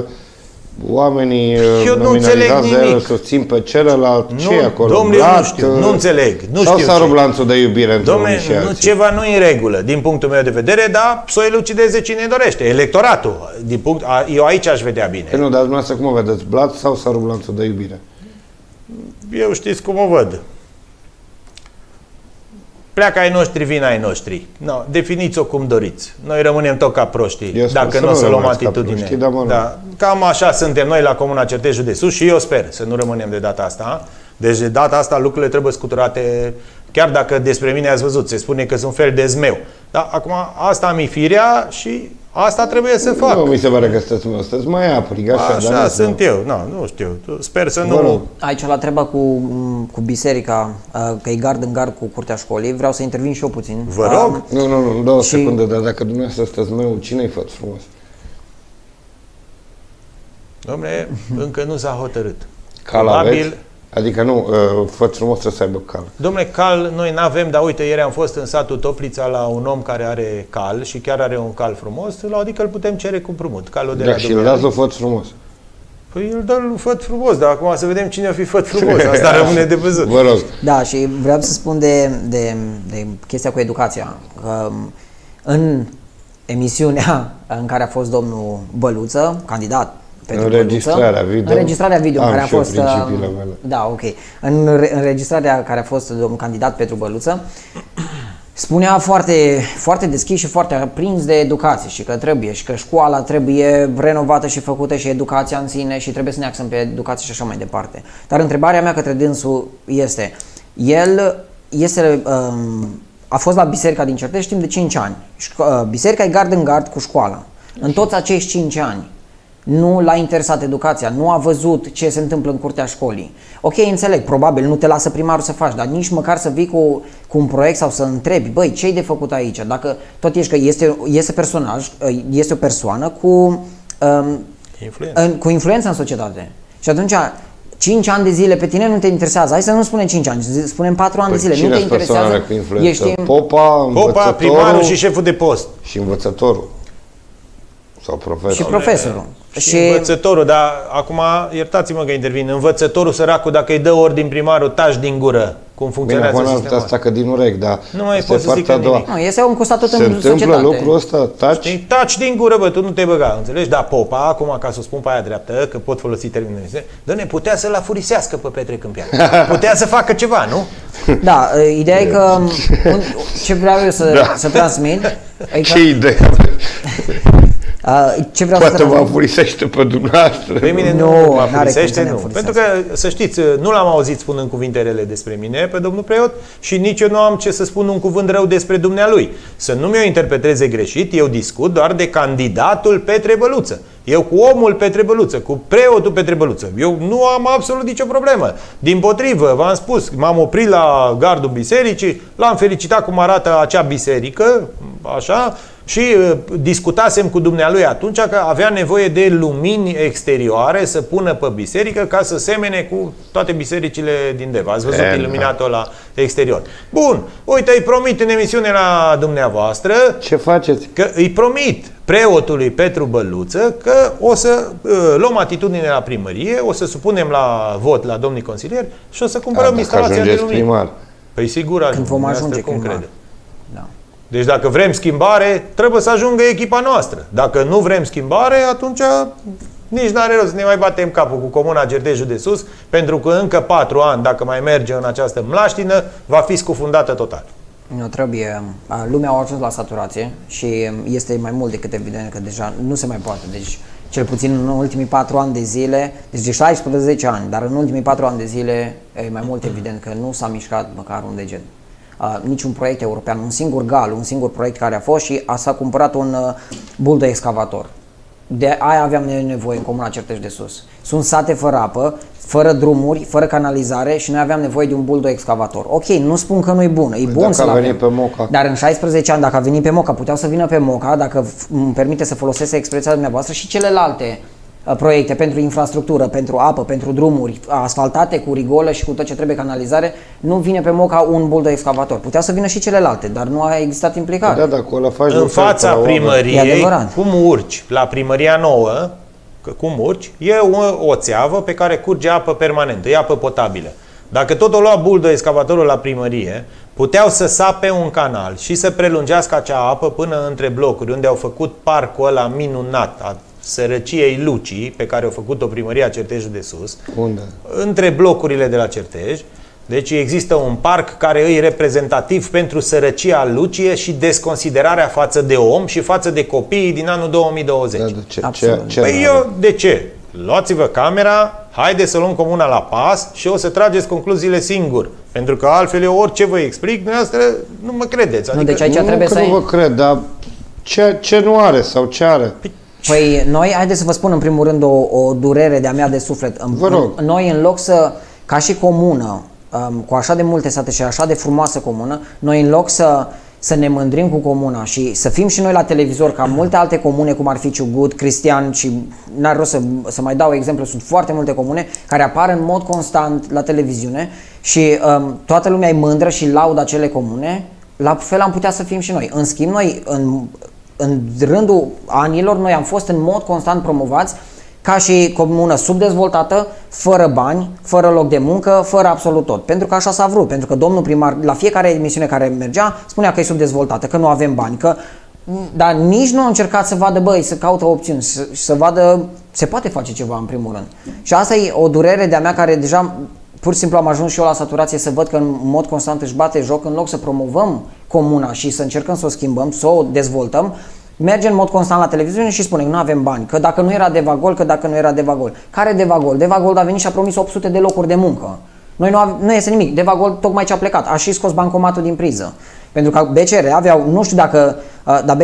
oamenii nominalizați de el, susțin pe celălalt. Ce e acolo? Domnule, nu știu, nu înțeleg. Sau s-a rupt lanțul de iubire între unii și alții? Ceva nu e în regulă, din punctul meu de vedere, dar să o elucideze cine dorește. Electoratul. Eu aici aș vedea bine. Nu, dar dumneavoastră cum o vedeți? Blat sau s-a rupt lanțul de iubire? Eu știți cum o văd. Pleacă ai noștri, vin ai noștri. No, definiți-o cum doriți. Noi rămânem tot ca proștii, dacă nu o să luăm atitudine. Proștii, da, cam așa suntem noi la Comuna Certejul de Sus și eu sper să nu rămânem de data asta. Deci de data asta lucrurile trebuie scuturate, chiar dacă despre mine ați văzut, se spune că sunt un fel de zmeu. Dar acum asta am firea și asta trebuie să fac. Nu mi se pare că sunteți mai aprig, așa sunt eu, nu știu, sper să nu... Aici la treaba cu biserica, că e gard în gard cu curtea școlii, vreau să intervin și eu puțin. Vă rog? Nu, 2 secunde, dar dacă dumneavoastră sunteți meu, cine-i făt frumos? Dom'le, încă nu s-a hotărât. Cal aveți? Adică nu, făt frumos trebuie să aibă cal. Dom'le, cal noi n-avem, dar uite, ieri am fost în satul Toplița la un om care are cal și chiar are un cal frumos, adică îl putem cere cu împrumut. Calul de la și îl dați o făt frumos. Păi îl dă lui făt frumos, dar acum să vedem cine o fi făt frumos. Asta rămâne de văzut. Vă rog. Da, și vreau să spun de chestia cu educația. Că în emisiunea în care a fost domnul Băluță, candidat înregistrarea video în care a fost mele. da, ok. În înregistrarea care a fost domnul candidat Petru Băluță, Spunea foarte, foarte deschis și foarte aprins de educație și că trebuie și că școala trebuie renovată și făcută și educația în sine și trebuie să ne axăm pe educație și așa mai departe. Dar întrebarea mea către dânsul este, el a fost la biserica din Certești timp de 5 ani. Biserica e gard în gard cu școala. În toți acești 5 ani nu l-a interesat educația, nu a văzut ce se întâmplă în curtea școlii. Ok, înțeleg, probabil nu te lasă primarul să faci, dar nici măcar să vii cu un proiect sau să întrebi, băi, ce-i de făcut aici? Dacă tot ești că este personaj, este o persoană cu influență în societate. Și atunci 5 ani de zile pe tine nu te interesează. Hai să nu spunem 5 ani, spunem 4 ani de zile. Nu te interesează. Ești Popa, primarul și șeful de post. Și învățătorul. Sau profesorul. Și profesorul. Și învățătorul, dar acum, iertați-mă că intervin, învățătorul săracul, dacă îi dă ordin primarul, taci din gură. Cum funcționează sistemul asta că din urechi, dar nu mai poți să zic nimic. Nu, este un cu statut în societate. Se întâmplă lucrul ăsta, taci? Taci din gură, bă, tu nu te băga, înțelegi? Dar Popa, acum ca să o spun pe aia dreaptă, că pot folosi termenul ăsta, Doamne, putea să-l afurisească pe Petre Câmpian. Putea să facă ceva, nu? Da, ideea e că ce vreau eu să transmit... Ce idee? Ce vreau poate vă afurisește pe dumneavoastră. Pe mine nu mă afurisește, nu. Pentru că, să știți, nu l-am auzit spunând cuvinte rele despre mine, pe domnul preot, și nici eu nu am ce să spun un cuvânt rău despre dumnealui. Să nu mi-o interpreteze greșit, eu discut doar de candidatul Petre Băluță. Eu cu omul Petre Băluță, cu preotul Petre Băluță. Eu nu am absolut nicio problemă. Dimpotrivă, v-am spus, m-am oprit la gardul bisericii, l-am felicitat cum arată acea biserică, așa, și discutasem cu dumnealui atunci că avea nevoie de lumini exterioare să pună pe biserică ca să semene cu toate bisericile din Deva. Ați văzut iluminatul la exterior. Bun, uite, îi promit în emisiune la dumneavoastră. Ce faceți? Că îi promit preotului Petru Băluță că o să luăm atitudine la primărie, o să supunem la vot la domnii consilieri și o să cumpărăm instalația de lumini. Primar. Păi sigur, când vom ajunge cum crede. Da. Deci dacă vrem schimbare, trebuie să ajungă echipa noastră. Dacă nu vrem schimbare, atunci nici n-are rost să ne mai batem capul cu Comuna Certejul de Sus, pentru că încă 4 ani, dacă mai merge în această mlaștină, va fi scufundată total. Nu trebuie. Lumea a ajuns la saturație și este mai mult decât evident că deja nu se mai poate. Deci, cel puțin în ultimii 4 ani de zile, deci de 16 ani, dar în ultimii 4 ani de zile e mai mult evident că nu s-a mișcat măcar un deget. Niciun proiect european, un singur gal, un singur proiect care a fost și s-a cumpărat un buldă excavator. De aia aveam nevoie în Comuna Certești de Sus. Sunt sate fără apă, fără drumuri, fără canalizare și noi aveam nevoie de un buldă excavator. Ok, nu spun că nu e bun, e bun să-l avem. Pe Moca. Dar în 16 ani, dacă a venit pe Moca, puteau să vină pe Moca, dacă îmi permite să folosesc expresia dumneavoastră, și celelalte proiecte pentru infrastructură, pentru apă, pentru drumuri asfaltate cu rigolă și cu tot ce trebuie canalizare, nu vine pe Moca un buldă excavator. Puteau să vină și celelalte, dar nu a existat implicare. Da, dacă o faci în fața primăriei, cum urci la primăria nouă, că cum urci, e o țeavă pe care curge apă permanentă, e apă potabilă. Dacă tot o lua buldă excavatorul la primărie, puteau să sape un canal și să prelungească acea apă până între blocuri, unde au făcut parcul ăla minunat a sărăciei Lucii, pe care au făcut-o primăria Certejul de Sus. Unde? Între blocurile de la Certej. Deci există un parc care e reprezentativ pentru sărăcia Lucie și desconsiderarea față de om și față de copiii din anul 2020. Da, de ce? Luați-vă camera, haideți să luăm comuna la pas și o să trageți concluziile singur. Pentru că altfel eu orice vă explic, dumneavoastră nu mă credeți. Adică, deci aici trebuie să... Nu vă cred, dar ce nu are sau ce are? Păi noi, haideți să vă spun în primul rând o durere de-a mea de suflet. Noi în loc să, ca și comună, cu așa de multe sate și așa de frumoasă comună, noi în loc să ne mândrim cu comuna și să fim și noi la televizor ca multe alte comune, cum ar fi Ciugut, Cristian și n-ar rost să mai dau exemplu, sunt foarte multe comune care apar în mod constant la televiziune și toată lumea e mândră și laudă acele comune, la fel am putea să fim și noi. În schimb, noi în rândul anilor, noi am fost în mod constant promovați ca și comună subdezvoltată, fără bani, fără loc de muncă, fără absolut tot. Pentru că așa s-a vrut, pentru că domnul primar, la fiecare emisiune care mergea, spunea că e subdezvoltată, că nu avem bani, dar nici nu a încercat să vadă, băi, să caută opțiuni, să vadă, se poate face ceva în primul rând. Și asta e o durere de-a mea care deja, pur și simplu am ajuns și eu la saturație să văd că în mod constant își bate joc, în loc să promovăm comuna și să încercăm să o schimbăm, să o dezvoltăm, merge în mod constant la televiziune și spune că nu avem bani, că dacă nu era Devagol, că dacă nu era Devagol. Care Devagol? Devagol a venit și a promis 800 de locuri de muncă. Noi nu iese nimic. Devagol tocmai ce a plecat. A și scos bancomatul din priză. Pentru că BCR aveau, nu știu dacă, dar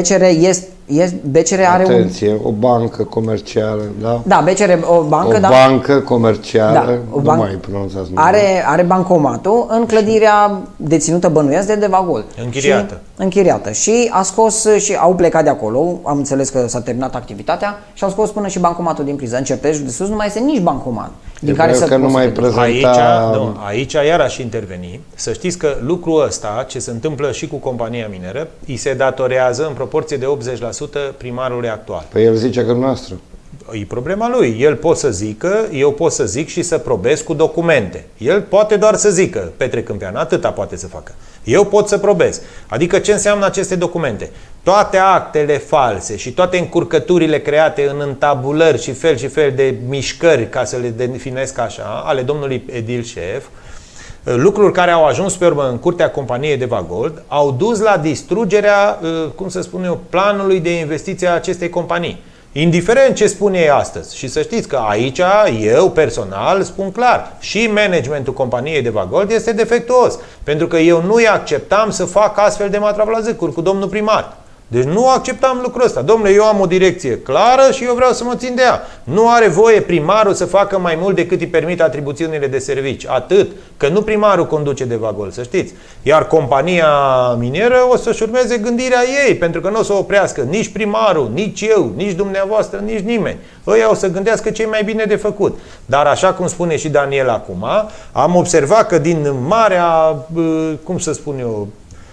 BCR are Atenție, o bancă comercială, da? Da, BCR, o bancă, o bancă comercială, nu mai pronunțați numele. Are bancomatul în clădirea deținută, bănuiesc, de Devagol. Închiriată. Și a scos și au plecat de acolo, am înțeles că s-a terminat activitatea și au scos până și bancomatul din priză. În Certejul de Sus nu mai este nici bancomat. Din care să nu mai prezenta... Aici iar aș interveni. Să știți că lucrul ăsta, ce se întâmplă și cu compania mineră, îi se datorează în proporție de 80% primarului actual. Păi el zice că noastră. E problema lui. El poate să zică, eu pot să zic și să probez cu documente. El poate doar să zică, Petre Câmpean, atâta poate să facă. Eu pot să probez. Adică ce înseamnă aceste documente? Toate actele false și toate încurcăturile create în întabulări și fel de mișcări, ca să le definesc așa, ale domnului edil șef, lucruri care au ajuns pe urmă în curtea companiei Devagold, au dus la distrugerea, cum să spun eu, planului de investiție a acestei companii. Indiferent ce spune ei astăzi. Și să știți că aici, eu personal spun clar, și managementul companiei Devagold este defectuos. Pentru că eu nu-i acceptam să fac astfel de matravlazăcuri cu domnul primar. Deci nu acceptam lucrul ăsta. Domnule, eu am o direcție clară și eu vreau să mă țin de ea. Nu are voie primarul să facă mai mult decât îi permit atribuțiunile de servici. Atât. Că nu primarul conduce Devagold, să știți. Iar compania minieră o să-și urmeze gândirea ei, pentru că nu o să o oprească nici primarul, nici eu, nici dumneavoastră, nici nimeni. Ăia o să gândească ce e mai bine de făcut. Dar așa cum spune și Daniel acum, am observat că din marea, cum să spun eu,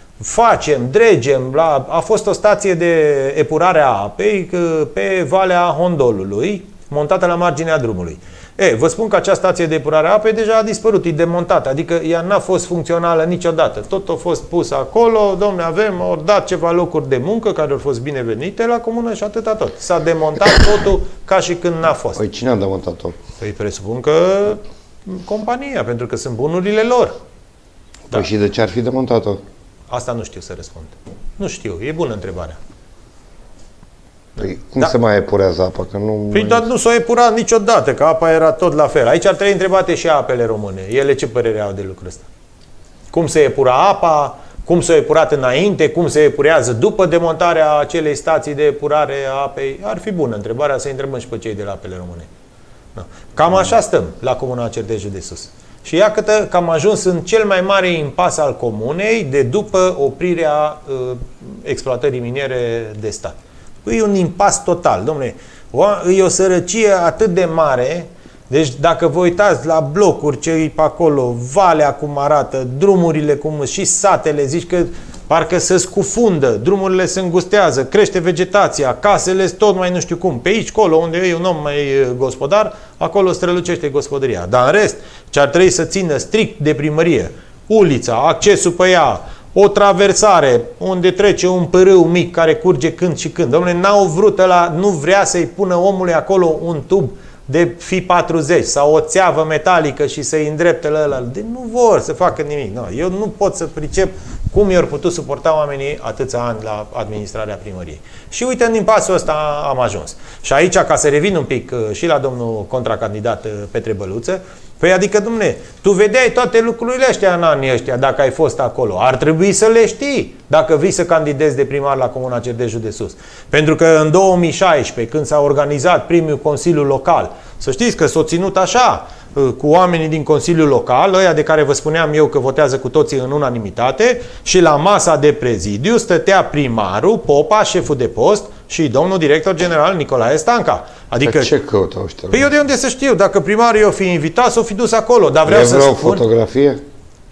dregem, a fost o stație de epurare a apei pe Valea Hondolului, montată la marginea drumului. Vă spun că această stație de epurare a apei deja a dispărut, e demontată, adică ea n-a fost funcțională niciodată. Tot a fost pus acolo, domne, au dat ceva locuri de muncă care au fost binevenite la comună și atâta tot. S-a demontat totul ca și când n-a fost. Păi cine a demontat-o? Păi presupun că compania, pentru că sunt bunurile lor. Păi și de ce ar fi demontat-o? Asta nu știu să răspund. Nu știu, e bună întrebarea. Păi cum se mai epurează apa? Că Păi dar nu s-a epurat niciodată, că apa era tot la fel. Aici ar trebui întrebate și apele române. Ele ce părere au de lucrul ăsta? Cum se epura apa? Cum s-a epurat înainte? Cum se epurează după demontarea acelei stații de epurare a apei? Ar fi bună întrebarea să întrebăm și pe cei de la apele române. No. Cam așa stăm la Comuna Certejul de Sus. Și iată că am ajuns în cel mai mare impas al comunei de după oprirea exploatării miniere de stat. E un impas total, domnule. E o sărăcie atât de mare. Deci dacă vă uitați la blocuri ce e pe acolo, valea cum arată, drumurile cum și satele, zici că parcă se scufundă, drumurile se îngustează, crește vegetația, casele tot mai nu știu cum. Pe aici, acolo, unde e un om mai gospodar, acolo strălucește gospodăria. Dar în rest, ce ar trebui să țină strict de primărie, ulița, accesul pe ea, o traversare unde trece un pârâu mic care curge când și când. Dom'le, n-au vrut ăla, nu vrea să-i pună omului acolo un tub de Fi-40 sau o țeavă metalică și să-i îndrepte la ăla. De nu vor să facă nimic. No, eu nu pot să pricep cum i-au putut suporta oamenii atâția ani la administrarea primăriei. Și uite, în impasul ăsta am ajuns. Și aici, ca să revin un pic și la domnul contracandidat Petre Băluță, păi adică, dom'le, tu vedeai toate lucrurile astea în anii ăștia dacă ai fost acolo. Ar trebui să le știi dacă vii să candidezi de primar la Comuna Certejul de Sus. Pentru că în 2016, când s-a organizat primul Consiliu Local, să știți că s-a ținut așa, cu oamenii din Consiliul Local, ăia de care vă spuneam eu că votează cu toții în unanimitate, și la masa de prezidiu stătea primarul, Popa, șeful de post și domnul director general Nicolae Stanca. Adică ce căutau ăștia? Păi eu de unde să știu? Dacă primarul i-o fi invitat, s-o fi dus acolo. Dar vreau să spun... fotografie?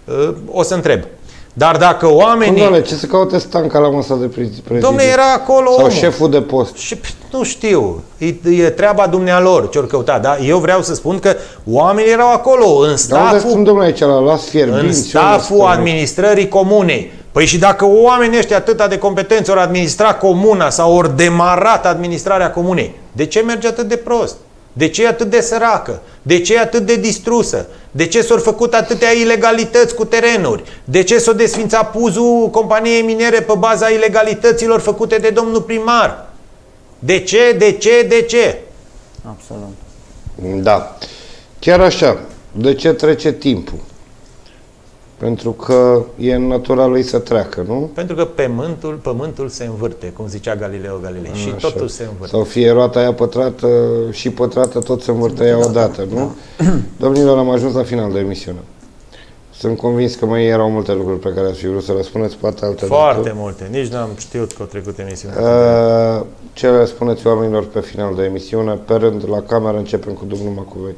O să întreb. Dar dacă oamenii... Doamne, ce să caute Stanca la masa de prezidiu? Dom'le, era acolo sau omul. Șeful de post? Și, nu știu. E treaba dumnealor ce-or căuta. Dar eu vreau să spun că oamenii erau acolo, în staful... Dar unde aici, la Las Fierbinți? În staful administrării comunei. Păi și dacă oamenii ăștia atâta de competenți ori administra comuna sau ori demarat administrarea comunei, de ce merge atât de prost? De ce e atât de săracă? De ce e atât de distrusă? De ce s-au făcut atâtea ilegalități cu terenuri? De ce s-a desfințat puzul companiei minere pe baza ilegalităților făcute de domnul primar? De ce? De ce? De ce? Absolut. Da. Chiar așa. De ce trece timpul? Pentru că e în natura lui să treacă, nu? Pentru că pământul se învârte, cum zicea Galileo Galilei. Și totul se învârte. Sau fie roata aia pătrată și pătrată, tot se învârte ea odată, nu? Da. Domnilor, am ajuns la final de emisiune. Sunt convins că mai erau multe lucruri pe care ați fi vrut să răspundeți, poate alte. Foarte multe. Nici n-am știut că au trecut emisiunea. Ce le spuneți oamenilor pe final de emisiune? Pe rând, la cameră, începem cu domnul Macovei.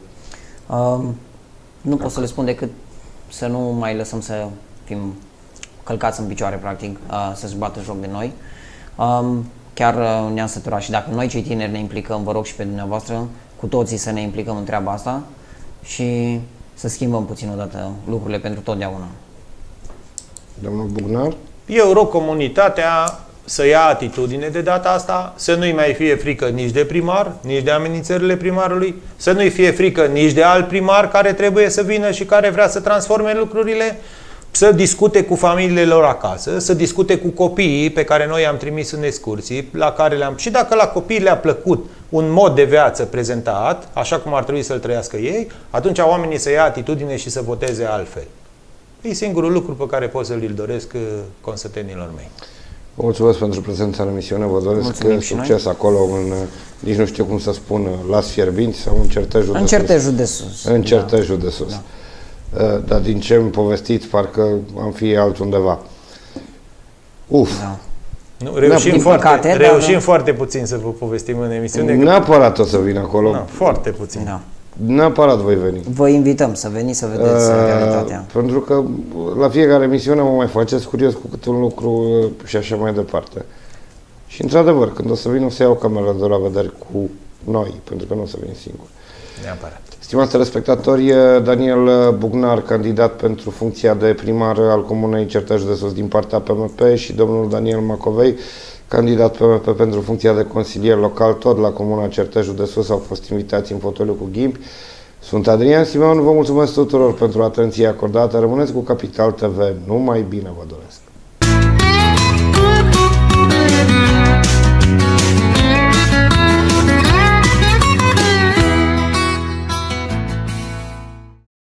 Nu pot să le spun decât să nu mai lăsăm să fim călcați în picioare, practic, să-și bată joc de noi. Chiar ne-am săturat și dacă noi cei tineri ne implicăm, vă rog și pe dumneavoastră, cu toții să ne implicăm în treaba asta și să schimbăm puțin odată lucrurile pentru totdeauna. Domnul Bugnar? Eu rog comunitatea să ia atitudine de data asta, să nu-i mai fie frică nici de primar, nici de amenințările primarului, să nu-i fie frică nici de alt primar care trebuie să vină și care vrea să transforme lucrurile, să discute cu familiile lor acasă, să discute cu copiii pe care noi i-am trimis în excursii, la care le-am... Și dacă la copii le-a plăcut un mod de viață prezentat, așa cum ar trebui să-l trăiască ei, atunci oamenii să ia atitudine și să voteze altfel. E singurul lucru pe care pot să-l doresc consătenilor mei. Vă mulțumesc pentru prezența în emisiune, vă doresc succes acolo în, nici nu știu cum să spun, las fierbinți sau în certejul de certejul de sus. În certejul de sus. Da. Dar din ce îmi povestiți, parcă am fi altundeva. Da. Nu, reușim foarte puțin să vă povestim în emisiune. Neapărat o să vin acolo. Da, foarte puțin. Da. Neapărat voi veni. Vă invităm să veniți să vedeți realitatea. Pentru că la fiecare emisiune mă mai faceți curios cu câte un lucru și așa mai departe. Și într-adevăr, când o să vin, o să iau camera de la vedere cu noi, pentru că nu o să vin singur. Neapărat. Stimați telespectatori, Daniel Bugnar, candidat pentru funcția de primar al Comunei Certejul de Sus din partea PMP, și domnul Daniel Macovei, candidat PMP pentru funcția de consilier local tot la Comuna Certejul de Sus, au fost invitați în fotoliu cu ghimbi. Sunt Adrian Simeon, vă mulțumesc tuturor pentru atenția acordată. Rămâneți cu Capital TV, numai bine vă doresc!